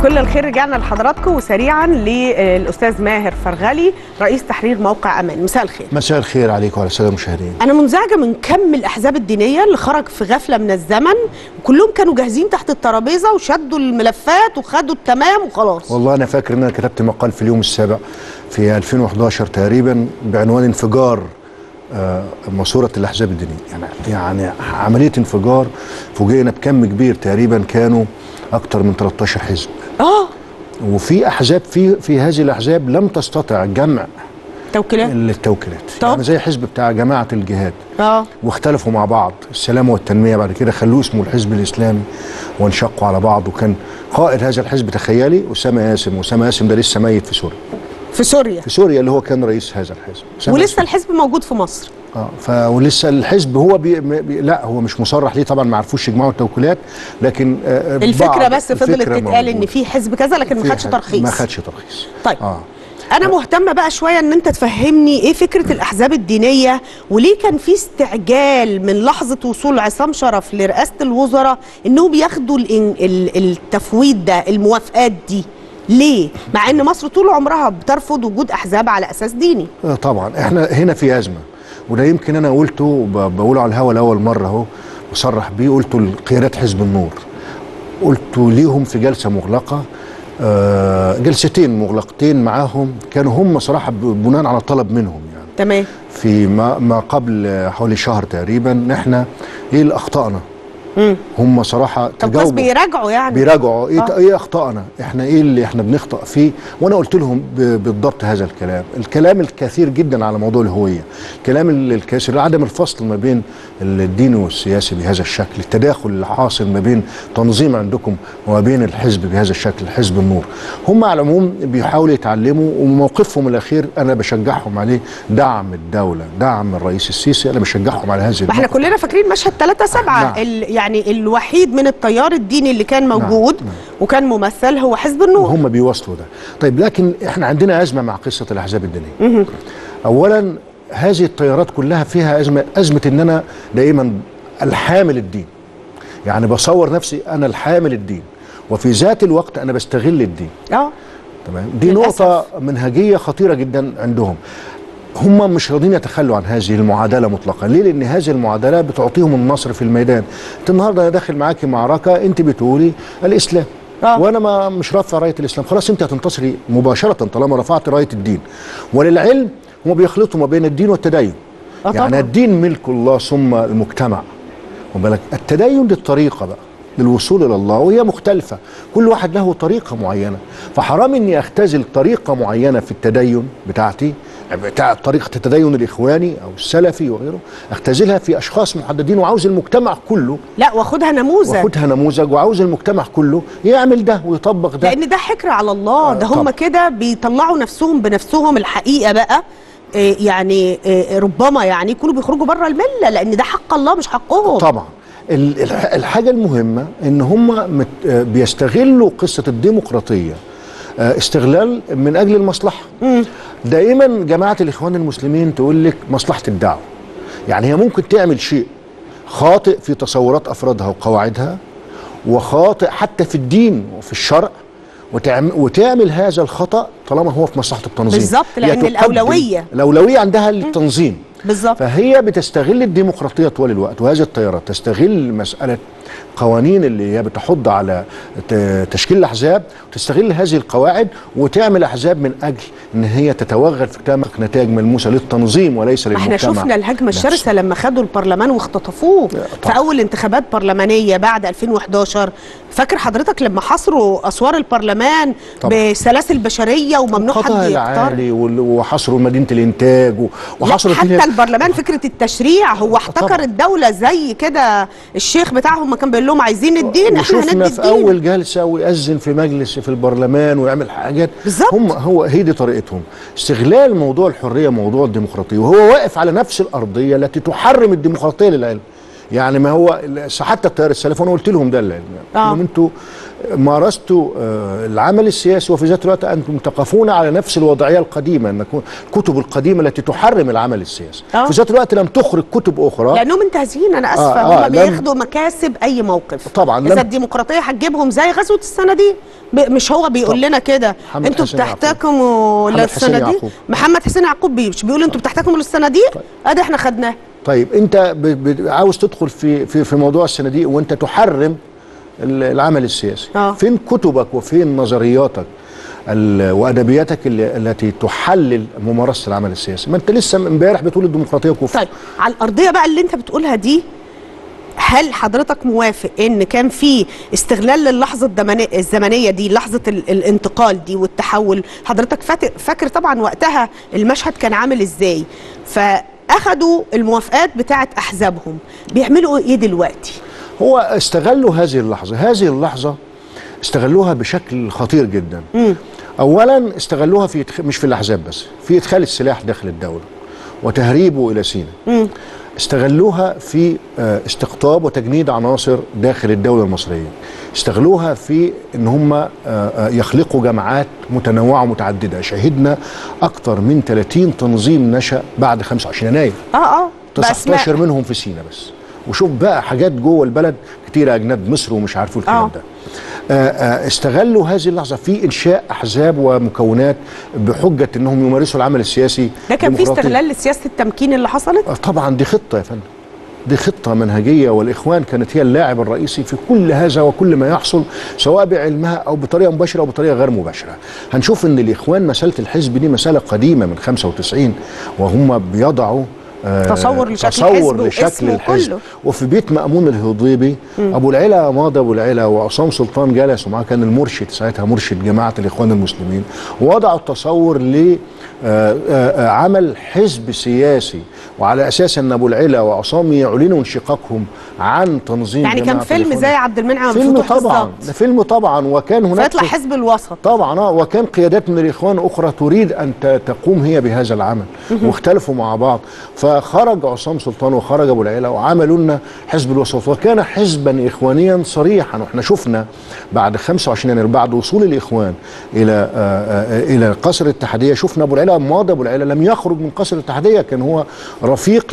كل الخير رجعنا لحضراتكم، وسريعا للاستاذ ماهر فرغلي رئيس تحرير موقع امان. مساء الخير. مساء الخير عليكم وعلى الساده المشاهدين. انا منزعجه من كم الاحزاب الدينيه اللي خرج في غفله من الزمن، وكلهم كانوا جاهزين تحت الترابيزه وشدوا الملفات وخدوا التمام وخلاص. والله انا فاكر ان انا كتبت مقال في اليوم السابع في 2011 تقريبا بعنوان انفجار ماسوره الاحزاب الدينيه. يعني عمليه انفجار، فوجئنا بكم كبير، تقريبا كانوا اكتر من 13 حزب. وفي احزاب في هذه الاحزاب لم تستطع جمع التوكيلات، يعني زي حزب بتاع جماعه الجهاد واختلفوا مع بعض السلام والتنميه، بعد كده خلوه اسمه الحزب الاسلامي وانشقوا على بعض. وكان قائد هذا الحزب تخيلي أسامة ياسم ده لسه ميت في سوريا اللي هو كان رئيس هذا الحزب، ولسه الحزب موجود في مصر. ولسه الحزب هو لا هو مش مصرح ليه طبعا، ما عرفوش يجمعوا التوكيلات، لكن الفكره بس فضلت تتقال ان في حزب كذا، لكن ما خدش ترخيص. طيب أنا مهتمة بقى شوية إن أنت تفهمني إيه فكرة الأحزاب الدينية، وليه كان في استعجال من لحظة وصول عصام شرف لرئاسة الوزراء إنهم بياخدوا التفويض ده، الموافقات دي، ليه؟ مع إن مصر طول عمرها بترفض وجود أحزاب على أساس ديني. طبعا إحنا هنا في أزمة، وده يمكن أنا قلته بقوله على الهوا لأول مرة أهو وصرح بيه، قلته لقيادات حزب النور، قلته ليهم في جلسة مغلقة، جلستين مغلقتين معاهم، كانوا هم صراحه بناء على طلب منهم يعني تمام في ما قبل حوالي شهر تقريبا، احنا ايه اللي اخطانا. هم صراحه بس بيراجعوا ايه اخطائنا، احنا ايه اللي احنا بنخطئ فيه. وانا قلت لهم بالضبط هذا الكلام الكثير جدا على موضوع الهويه، الكلام الكثير، عدم الفصل ما بين الدين والسياسي بهذا الشكل، التداخل اللي حاصل ما بين تنظيم عندكم وما بين الحزب بهذا الشكل، حزب النور. هم على العموم بيحاولوا يتعلموا، وموقفهم الاخير انا بشجعهم عليه، دعم الدوله، دعم الرئيس السيسي، انا بشجعهم على هذه. ما احنا كلنا فاكرين مشهد 3/7 يعني الوحيد من التيار الديني اللي كان موجود وكان ممثل هو حزب النور. هم بيواصلوا ده. طيب لكن احنا عندنا ازمه مع قصه الاحزاب الدينيه. اولا هذه التيارات كلها فيها ازمه ان انا دائما الحامل الدين، يعني بصور نفسي انا الحامل الدين، وفي ذات الوقت انا بستغل الدين. تمام، دي نقطه منهجيه خطيره جدا عندهم. هم مش راضيين يتخلوا عن هذه المعادله مطلقا. ليه؟ لان هذه المعادله بتعطيهم النصر في الميدان. انت النهارده انا داخل معاكي معركه، انت بتقولي الاسلام وانا مش رافع رايه الاسلام، خلاص انت هتنتصري مباشره طالما رفعت رايه الدين. وللعلم هم بيخلطوا ما بين الدين والتدين. يعني الدين ملك الله ثم المجتمع، وبالك التدين دي الطريقه بقى للوصول الى الله، وهي مختلفه، كل واحد له طريقه معينه، فحرام اني اختزل طريقه معينه في التدين بتاعتي، بتاع طريقه التدين الاخواني او السلفي وغيره، اختزلها في اشخاص محددين، وعاوز المجتمع كله واخدها نموذج وعاوز المجتمع كله يعمل ده ويطبق ده، لان ده حكر على الله. ده هم كده بيطلعوا نفسهم بنفسهم الحقيقه بقى. يعني ربما يعني يكونوا بيخرجوا بره المله، لان ده حق الله مش حقهم. طبعا الحاجه المهمه ان هم بيستغلوا قصه الديمقراطيه استغلال من اجل المصلحه. دائما جماعه الاخوان المسلمين تقول لك مصلحه الدعوه، يعني هي ممكن تعمل شيء خاطئ في تصورات افرادها وقواعدها، وخاطئ حتى في الدين وفي الشرع، وتعمل هذا الخطأ طالما هو في مصلحه التنظيم بالظبط، لان الاولويه عندها للتنظيم بالظبط. فهي بتستغل الديمقراطيه طول الوقت، وهذه التيارات تستغل مساله قوانين اللي هي بتحض على تشكيل الاحزاب، وتستغل هذه القواعد وتعمل احزاب من اجل ان هي تتوغل في تحقيق نتائج ملموسه للتنظيم وليس للمجتمع. احنا شفنا الهجمه الشرسه لما خدوا البرلمان واختطفوه في اول انتخابات برلمانيه بعد 2011. فاكر حضرتك لما حصروا اسوار البرلمان بسلاسل بشريه وممنوع حد يختار، وحصروا مدينه الانتاج وحصروا حتى البرلمان فكره التشريع هو احتكر الدوله زي كده. الشيخ بتاعهم ما كان بيقول لهم عايزين الدين، احنا هندي الدين في اول جلسه، ويأذن في مجلس في البرلمان ويعمل حاجات بالظبط. هي دي طريقتهم، استغلال موضوع الحريه، موضوع الديمقراطيه، وهو واقف على نفس الارضيه التي تحرم الديمقراطيه للعلم. يعني ما هو حتى التيار السلفي انا قلت لهم ده لهم انتوا مارستوا العمل السياسي وفي ذات الوقت انتم تقفون على نفس الوضعيه القديمه، ان الكتب القديمه التي تحرم العمل السياسي في ذات الوقت لم تخرج كتب اخرى لانهم منتهزين. انا اسفه هم بياخدوا مكاسب اي موقف. طبعا اذا الديمقراطيه هتجيبهم زي غزوه الصناديق، مش هو بيقول لنا كده انتوا بتحتكموا للصناديق؟ محمد حسين يعقوب مش بيقول انتوا بتحتكموا للصناديق؟ ادي احنا خدناه. طيب انت عاوز تدخل في موضوع الصناديق وانت تحرم العمل السياسي. فين كتبك وفين نظرياتك وادبياتك التي تحلل ممارسه العمل السياسي؟ ما انت لسه امبارح بتقول الديمقراطيه كفر. طيب على الارضيه بقى اللي انت بتقولها دي، هل حضرتك موافق ان كان في استغلال للحظه الزمنيه دي، لحظه الانتقال دي والتحول؟ حضرتك فاكر طبعا وقتها المشهد كان عامل ازاي، فاخدوا الموافقات بتاعه احزابهم، بيعملوا ايه دلوقتي؟ هو استغلوا هذه اللحظة استغلوها بشكل خطير جدا. أولا استغلوها مش في الأحزاب بس، في إدخال السلاح داخل الدولة وتهريبه إلى سيناء. استغلوها في استقطاب وتجنيد عناصر داخل الدولة المصرية. استغلوها في ان هم يخلقوا جماعات متنوعة ومتعددة. شهدنا أكثر من 30 تنظيم نشأ بعد 25 يناير. 19 منهم في سيناء بس. وشوف بقى حاجات جوه البلد كتيرة، أجناد مصر ومش عارفوا الكلام ده. استغلوا هذه اللحظة في إنشاء أحزاب ومكونات بحجة أنهم يمارسوا العمل السياسي. ده كان في استغلال لسياسة التمكين اللي حصلت؟ طبعا دي خطة يا فندم، دي خطة منهجية، والإخوان كانت هي اللاعب الرئيسي في كل هذا وكل ما يحصل، سواء بعلمها أو بطريقة مباشرة أو بطريقة غير مباشرة. هنشوف أن الإخوان مسألة الحزب دي مسألة قديمة من 95، وهم بيضعوا تصور لشكل الحزب. وفي بيت مأمون الهضيبي ابو العلا ماضي ابو العلا وعصام سلطان جلس ومعاه كان المرشد ساعتها، مرشد جماعه الاخوان المسلمين، ووضعوا التصور لعمل حزب سياسي، وعلى اساس ان ابو العلا وعصام يعلنوا انشقاقهم عن تنظيم يعني كان فيلم زي عبد المنعم فيلم طبعا، فيلم طبعا، وكان هناك فيطلع حزب الوسط طبعا وكان قيادات من الاخوان اخرى تريد ان تقوم هي بهذا العمل، واختلفوا مع بعض، فخرج عصام سلطان وخرج ابو العلا وعملوا لنا حزب الوسط، وكان حزبا اخوانيا صريحا. واحنا شفنا بعد 25 يناير بعد وصول الاخوان الى قصر الاتحاديه، شفنا ابو العلا ماضي ابو العلا لم يخرج من قصر الاتحاديه، كان هو رفيق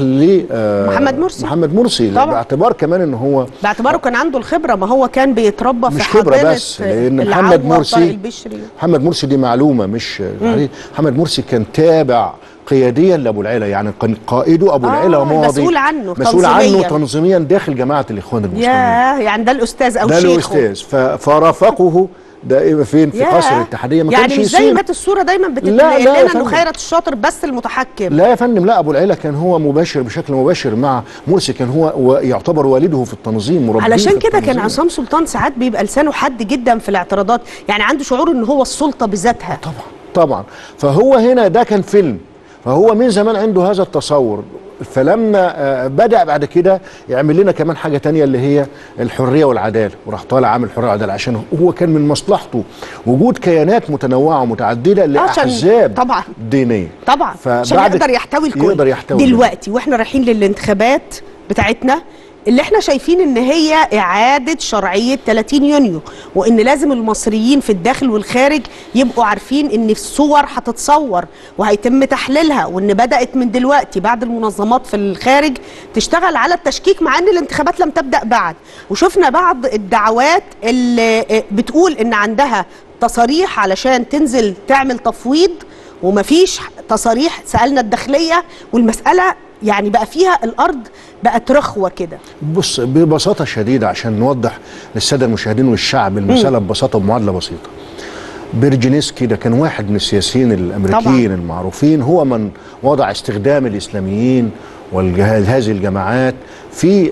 محمد مرسي باعتبار كمان ان هو باعتباره كان عنده الخبره، ما هو كان بيتربى في مش خبره بس، لان محمد مرسي دي معلومه مش محمد مرسي كان تابع قياديا لابو العلا، يعني كان قائده ابو العلا ماضي مسؤول عنه تنظيميا داخل جماعه الاخوان المسلمين. يعني ده الاستاذ او شيخه، ده الاستاذ، فرافقه دائما فين في قصر الاتحاديه، ما يعني مش زي ما الصوره دايما بتتنقل لنا انه خيرت الشاطر بس المتحكم. لا يا فندم، لا، ابو العلا كان هو مباشر بشكل مباشر مع مرسي، كان هو يعتبر والده في التنظيم، مربيه. علشان كده كان عصام سلطان ساعات بيبقى لسانه حاد جدا في الاعتراضات، يعني عنده شعور ان هو السلطه بذاتها. طبعا فهو هنا ده كان فيلم، فهو من زمان عنده هذا التصور، فلما بدأ بعد كده يعمل لنا كمان حاجة تانية اللي هي الحرية والعدالة، وراح طالع عامل الحرية والعدالة عشان هو كان من مصلحته وجود كيانات متنوعة ومتعددة لأحزاب دينية طبعا، عشان يقدر يحتوي الكل. دلوقتي واحنا رايحين للانتخابات بتاعتنا اللي احنا شايفين ان هي اعادة شرعية 30 يونيو، وان لازم المصريين في الداخل والخارج يبقوا عارفين ان الصور هتتصور وهيتم تحليلها، وان بدأت من دلوقتي بعد المنظمات في الخارج تشتغل على التشكيك، مع ان الانتخابات لم تبدأ بعد. وشفنا بعض الدعوات اللي بتقول ان عندها تصاريح علشان تنزل تعمل تفويض، ومفيش تصاريح. سألنا الداخلية والمسألة يعني بقى فيها الأرض بقت رخوة كده. بص، ببساطة شديدة عشان نوضح للسادة المشاهدين والشعب المسألة ببساطة وبمعادلة بسيطة. بيرجينسكي ده كان واحد من السياسيين الأمريكيين طبعا المعروفين، هو من وضع استخدام الإسلاميين وهذه الجماعات في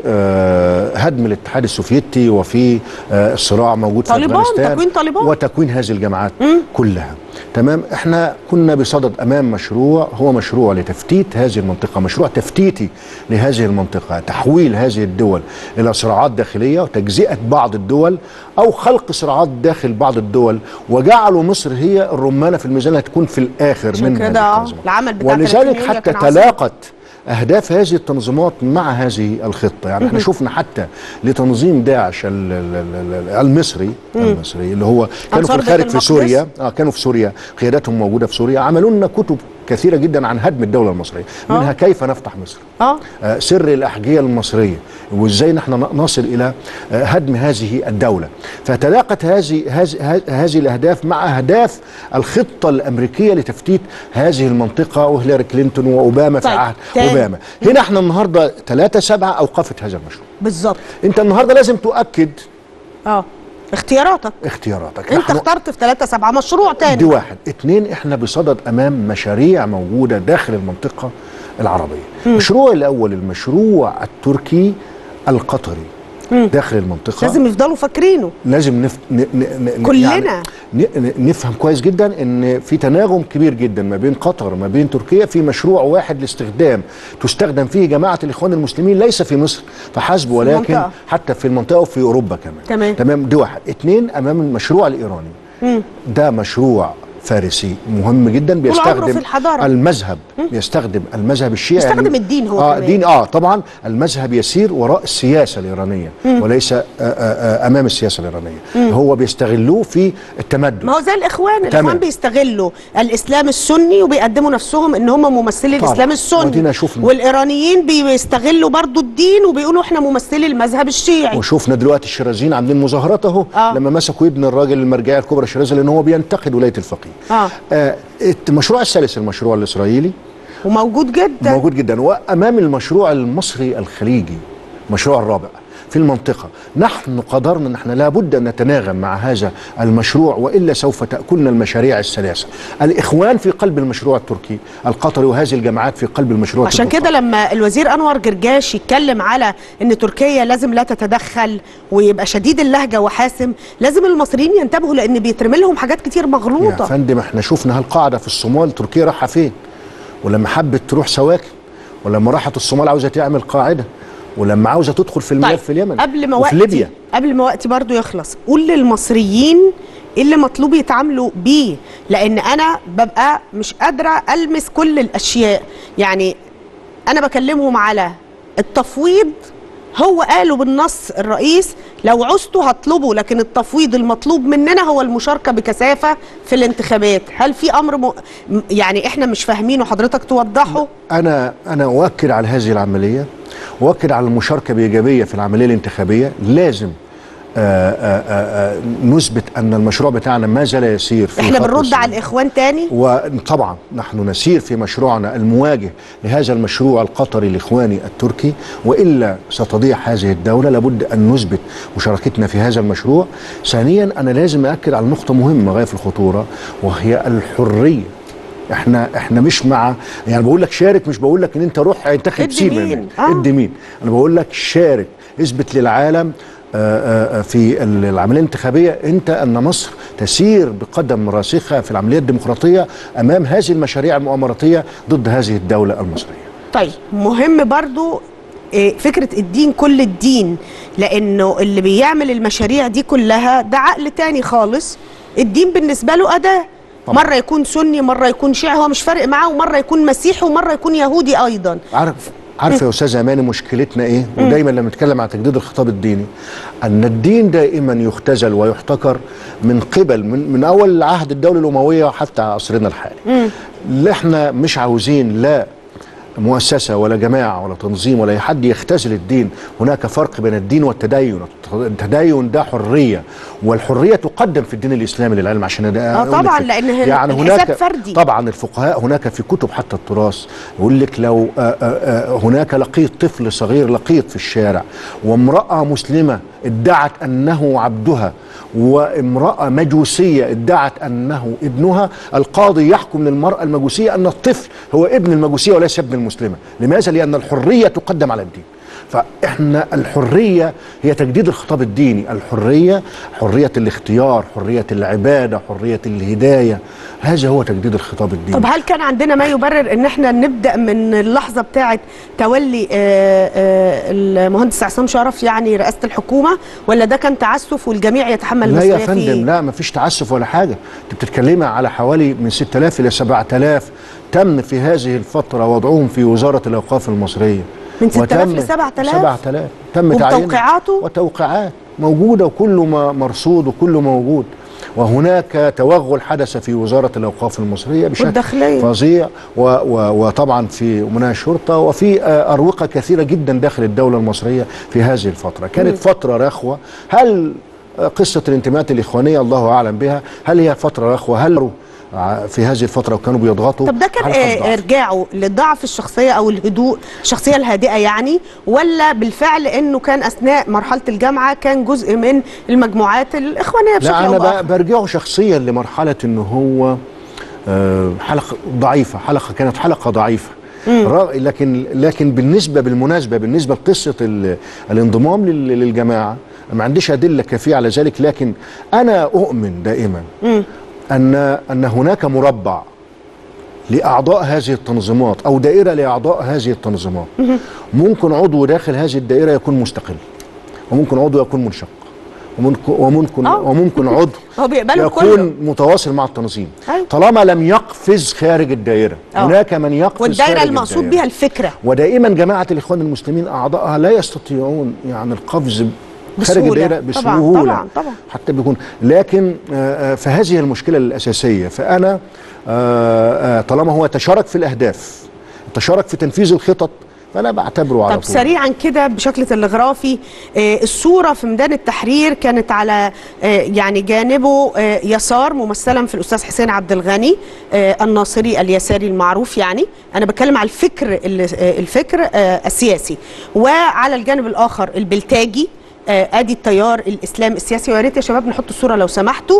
هدم الاتحاد السوفيتي وفي الصراع موجود في أفغانستان، وتكوين هذه الجماعات كلها. تمام، احنا كنا بصدد امام مشروع، هو مشروع لتفتيت هذه المنطقه، مشروع تفتيتي لهذه المنطقه، تحويل هذه الدول الى صراعات داخليه وتجزئه بعض الدول او خلق صراعات داخل بعض الدول، وجعلوا مصر هي الرمانه في الميزان اللي هتكون في الاخر من كده العمل بتاع ولذلك حتى تلاقت اهداف هذه التنظيمات مع هذه الخطه. يعني احنا شفنا حتى لتنظيم داعش المصري اللي هو كانوا في الخارج في سوريا، كانوا في سوريا، قياداتهم موجوده في سوريا، عملوا لنا كتب كثيره جدا عن هدم الدوله المصريه، منها كيف نفتح مصر، سر الاحجيه المصريه، وازاي نحن نصل الى هدم هذه الدوله. فتلاقت هذه الاهداف مع اهداف الخطه الامريكيه لتفتيت هذه المنطقه، وهيلاري كلينتون واوباما في عهد اوباما. هنا احنا النهارده 3/7 اوقفت هذا المشروع. بالظبط. انت النهارده لازم تؤكد اختياراتك انت اخترت في 3/7 مشروع تاني. دي واحد. 2، احنا بصدد امام مشاريع موجوده داخل المنطقه العربيه. المشروع الاول المشروع التركي القطري داخل المنطقه، لازم يفضلوا فاكرينه، لازم كلنا يعني نفهم كويس جدا ان في تناغم كبير جدا ما بين قطر وما بين تركيا في مشروع واحد لاستخدام تستخدم فيه جماعه الاخوان المسلمين، ليس في مصر فحسب ولكن حتى في المنطقه وفي اوروبا كمان. تمام. دي واحد. 2، امام المشروع الايراني. ده مشروع فارسي مهم جدا، بيستخدم المذهب، بيستخدم المذهب الشيعي، بيستخدم الدين هو دين طبعا المذهب يسير وراء السياسه الايرانيه وليس امام السياسه الايرانيه. هو بيستغلوه في التمدد. ما هو زي الاخوان بيستغلوا الاسلام السني وبيقدموا نفسهم ان هم ممثلي الاسلام السني، والايرانيين بيستغلوا برضو الدين وبيقولوا احنا ممثلي المذهب الشيعي. وشوفنا دلوقتي الشيرازيين عاملين مظاهرات اهو لما مسكوا ابن الراجل المرجعيه الكبرى شيرازي، لان هو بينتقد ولايه الفقيه. المشروع الثالث المشروع الإسرائيلي وموجود جدا، وأمام المشروع المصري الخليجي المشروع الرابع في المنطقة. نحن قدرنا أن احنا لابد أن نتناغم مع هذا المشروع، وإلا سوف تأكلنا المشاريع الثلاثة. الإخوان في قلب المشروع التركي القطري، وهذه الجماعات في قلب المشروع عشان كده لما الوزير أنور جرجاش يتكلم على أن تركيا لازم لا تتدخل ويبقى شديد اللهجة وحاسم، لازم المصريين ينتبهوا لأن بيترمي لهم حاجات كتير مغلوطة. يا فندم احنا شفنا هالقاعدة في الصومال، تركيا راحة فين؟ ولما حبت تروح سواكن، ولما راحت الصومال عاوزة تعمل قاعدة، ولما عاوزه تدخل في الملف في اليمن وفي ليبيا. قبل ما وقتي برضو يخلص، قول للمصريين ايه اللي مطلوب يتعاملوا بيه، لان انا ببقى مش قادره المس كل الاشياء. يعني انا بكلمهم على التفويض، هو قالوا بالنص الرئيس لو عوزتوا هطلبوا، لكن التفويض المطلوب مننا هو المشاركه بكثافه في الانتخابات. هل في امر يعني احنا مش فاهمينه حضرتك توضحه؟ انا اؤكد على هذه العمليه، واؤكد على المشاركه بايجابيه في العمليه الانتخابيه. لازم نثبت ان المشروع بتاعنا ما زال يسير في احنا بنرد على الاخوان تاني، وطبعا نحن نسير في مشروعنا المواجه لهذا المشروع القطري الاخواني التركي، والا ستضيع هذه الدوله. لابد ان نثبت مشاركتنا في هذا المشروع. ثانيا انا لازم اؤكد على نقطه مهمه غايه في الخطوره، وهي الحريه. احنا مش مع، يعني بقول لك شارك، مش بقول لك ان انت روح انتخب سيما ادي مين. انا بقول لك شارك، اثبت للعالم في العمليه الانتخابيه انت ان مصر تسير بقدم راسخه في العمليه الديمقراطيه امام هذه المشاريع المؤامراتيه ضد هذه الدوله المصريه. طيب مهم برضو فكره الدين كل الدين، لانه اللي بيعمل المشاريع دي كلها ده عقل تاني خالص. الدين بالنسبه له اداه، مره يكون سني، مره يكون شيعي، هو مش فارق معاه، ومره يكون مسيحي، ومره يكون يهودي ايضا. عارف يا استاذ اماني مشكلتنا ايه؟ ودايما لما نتكلم عن تجديد الخطاب الديني، ان الدين دائما يختزل ويحتكر من قبل من اول عهد الدوله الامويه حتى عصرنا الحالي. اللي احنا مش عاوزين لا مؤسسة ولا جماعة ولا تنظيم ولا حد يختزل الدين. هناك فرق بين الدين والتدين. التدين ده حرية، والحرية تقدم في الدين الإسلامي للعلم عشان ده طبعا، لأن يعني هناك فردي. طبعا الفقهاء هناك في كتب حتى التراث يقول لك لو هناك لقيت طفل صغير لقيط في الشارع، وامرأة مسلمة ادعت أنه عبدها، وامرأة مجوسية ادعت أنه ابنها، القاضي يحكم للمرأة المجوسية أن الطفل هو ابن المجوسية وليس ابن المسلمة. لماذا؟ لأن الحرية تقدم على الدين. فاحنا الحريه هي تجديد الخطاب الديني، الحريه حريه الاختيار، حريه العباده، حريه الهدايه، هذا هو تجديد الخطاب الديني. طب هل كان عندنا ما يبرر ان احنا نبدا من اللحظه بتاعه تولي المهندس عصام شرف يعني رئاسه الحكومه، ولا ده كان تعسف والجميع يتحمل المسؤوليه فيه؟ لا يا فندم، لا ما فيش تعسف ولا حاجه، انت بتتكلمي على حوالي من 6000 الى 7000 تم في هذه الفتره وضعهم في وزاره الاوقاف المصريه. من 6000 ل 7000 تم تعيين وتوقيعاته وتوقيعات موجوده وكله مرصود وكله موجود. وهناك توغل حدث في وزاره الاوقاف المصريه بشكل فظيع، وطبعا في امناء الشرطه وفي اروقه كثيره جدا داخل الدوله المصريه في هذه الفتره. كانت فتره رخوه. هل قصه الانتماءات الاخوانيه الله اعلم بها، هل هي فتره رخوه؟ هل في هذه الفتره وكانوا بيضغطوا؟ طب ده كان ارجاعه لضعف الشخصيه او الهدوء، الشخصيه الهادئه يعني، ولا بالفعل انه كان اثناء مرحله الجامعه كان جزء من المجموعات الاخوانيه بشكل او باخر؟ لا، انا برجعه شخصيا لمرحله انه هو حلقه ضعيفه، كانت حلقه ضعيفه. لكن بالمناسبه لقصه الانضمام للجماعه ما عنديش ادله كافيه على ذلك، لكن انا اؤمن دائما أن هناك مربع لأعضاء هذه التنظيمات أو دائرة لأعضاء هذه التنظيمات. ممكن عضو داخل هذه الدائرة يكون مستقل، وممكن عضو يكون منشق، وممكن عضو يكون متواصل مع التنظيم. طالما لم يقفز خارج الدائرة. هناك من يقفز والدائرة خارج المقصود بها الفكرة. ودائما جماعة الإخوان المسلمين أعضائها لا يستطيعون يعني القفز خارج الدائرة بسهولة. طبعا. حتى بيكون، لكن فهذه المشكلة الأساسية. فأنا طالما هو تشارك في الأهداف، تشارك في تنفيذ الخطط، فأنا بعتبره على طول. طب سريعا كده بشكل تلغرافي، الصورة في ميدان التحرير كانت على يعني جانبه يسار ممثلا في الأستاذ حسين عبد الغني الناصري اليساري المعروف، يعني أنا بتكلم على الفكر السياسي، وعلى الجانب الآخر البلتاجي ادي التيار الاسلام السياسي. ويا ريت يا شباب نحط الصوره لو سمحتوا.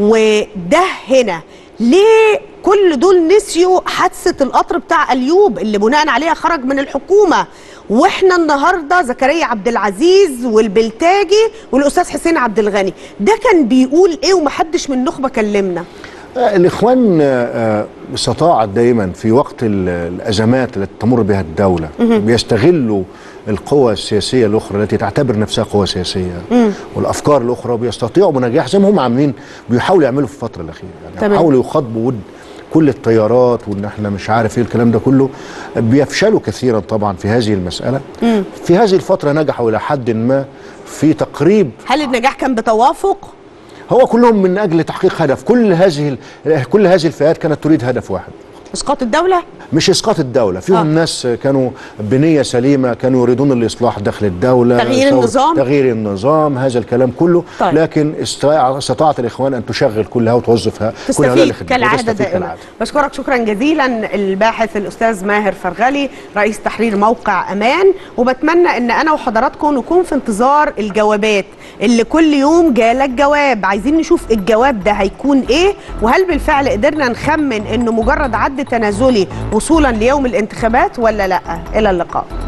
وده هنا ليه كل دول نسيوا حادثه القطر بتاع ايوب اللي بناء عليها خرج من الحكومه، واحنا النهارده زكريا عبد العزيز والبلتاجي والاستاذ حسين عبد الغني، ده كان بيقول ايه ومحدش من النخبه كلمنا؟ الاخوان استطاعت دائما في وقت الازمات التي تمر بها الدوله بيستغلوا القوى السياسيه الاخرى التي تعتبر نفسها قوى سياسيه والافكار الاخرى، بيستطيعوا بنجاح زي ما هم عاملين بيحاولوا يعملوا في الفتره الاخيره، يعني بيحاولوا يخاطبوا ود كل التيارات وان احنا مش عارف ايه الكلام ده كله. بيفشلوا كثيرا طبعا في هذه المساله. في هذه الفتره نجحوا الى حد ما في تقريب. هل النجاح كان بتوافق؟ هو كلهم من اجل تحقيق هدف. كل هذه الفئات كانت تريد هدف واحد: اسقاط الدوله. مش اسقاط الدوله، فيهم ناس كانوا بنيه سليمه، كانوا يريدون الاصلاح داخل الدوله، تغيير النظام، هذا الكلام كله. طيب. لكن استطاعت الاخوان ان تشغل كلها وتوظفها كلها كالعاده دائما. بشكرك شكرا جزيلا الباحث الاستاذ ماهر فرغلي رئيس تحرير موقع امان، وبتمنى ان انا وحضراتكم نكون في انتظار الجوابات اللي كل يوم جالك جواب. عايزين نشوف الجواب ده هيكون ايه، وهل بالفعل قدرنا نخمن انه مجرد عد تنازلي وصولا ليوم الانتخابات ولا لا. الى اللقاء.